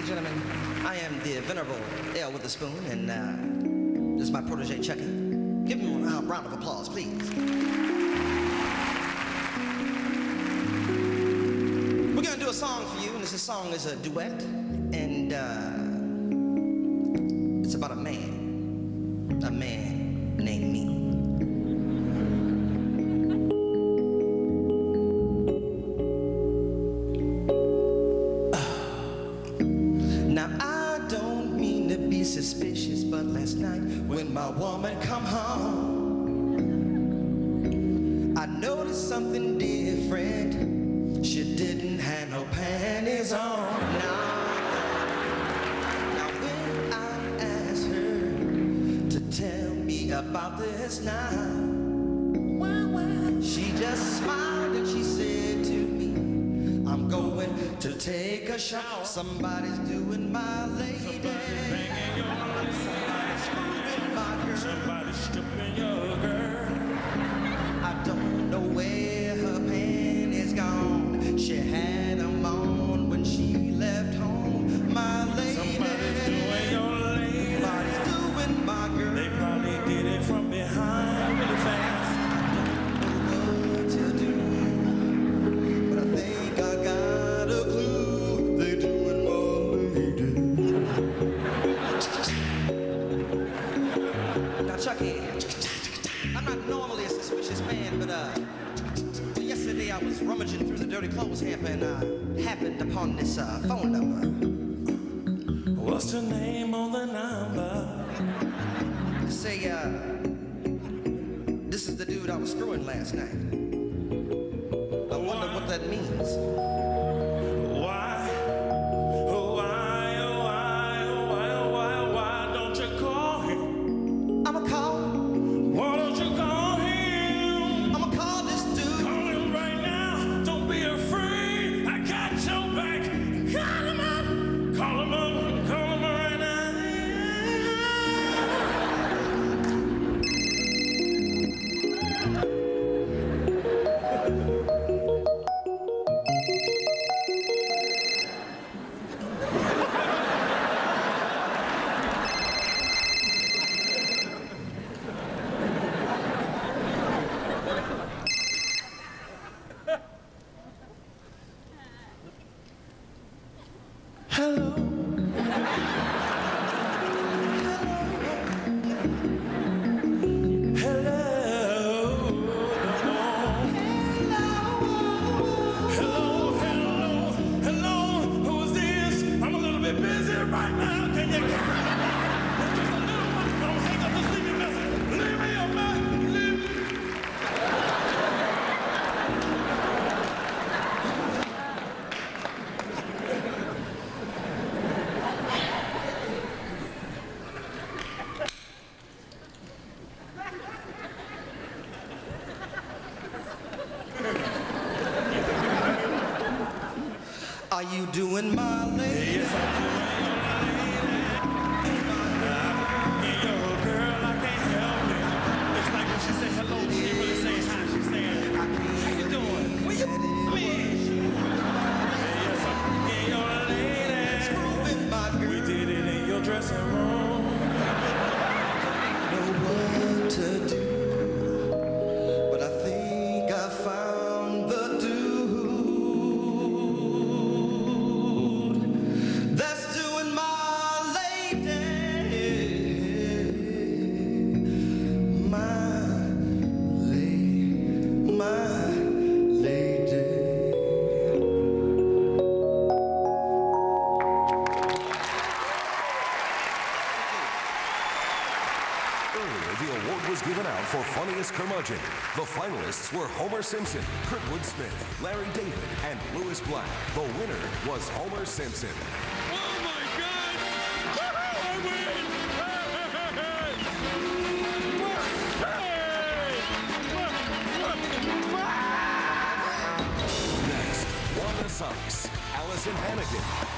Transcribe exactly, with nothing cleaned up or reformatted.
and gentlemen, I am the venerable L. Witherspoon, and uh, this is my protege, Chucky. Give him a round of applause, please. We're gonna do a song for you, and this song is a duet, and uh, it's about a man, a man named me. Now I don't mean to be suspicious, but last night when my woman come home, I noticed something different. She didn't have no panties on. Now, now when I asked her to tell me about this now, she just smiled and she said to me, I'm going to take a shower. Somebody's doing my lady. Somebody's banging your lady. Somebody's screwing my girl. Somebody's stripping your girl. I don't know where her panties gone. She had them on when she left home. My lady. Somebody's doing your lady. Somebody's doing my girl. They probably did it from behind really fast. Chucky, I'm not normally a suspicious man, but uh, yesterday I was rummaging through the dirty clothes hamper and uh, happened upon this uh, phone number. What's the name on the number? Say, uh, this is the dude I was screwing last night. I wonder what that means. Why? Oh, why, oh, why, oh, why, oh, why, oh, why don't you call him? I'ma call. Why don't you call him? I'ma call this dude. Call him right now. Don't be afraid. I got your back. Call him up. Call him up. Call him right now. Hello. Hello. Hello, hello, hello. Who's this? I'm a little bit busy right now. Can you come? Just a little one. Don't hang up this leave me message. Leave me a message. Leave me. Are you doing my lady? Yes, I'm doing your girl, I can't help it. It's like when she say hello, she ain't really saying hi. She's saying, how you doing? Where you been? Yes, I'm your lady. Screwing my girl. We did it in your dressing room. Know what to do, but I think I found the dude that's doing my lady, my lady, my lady. Earlier, the award was given out for Funniest Curmudgeon. The finalists were Homer Simpson, Kurtwood Smith, Larry David, and Louis Black. The winner was Homer Simpson. Oh my God! I win! Next, Wanda Sykes, Allison Hannigan,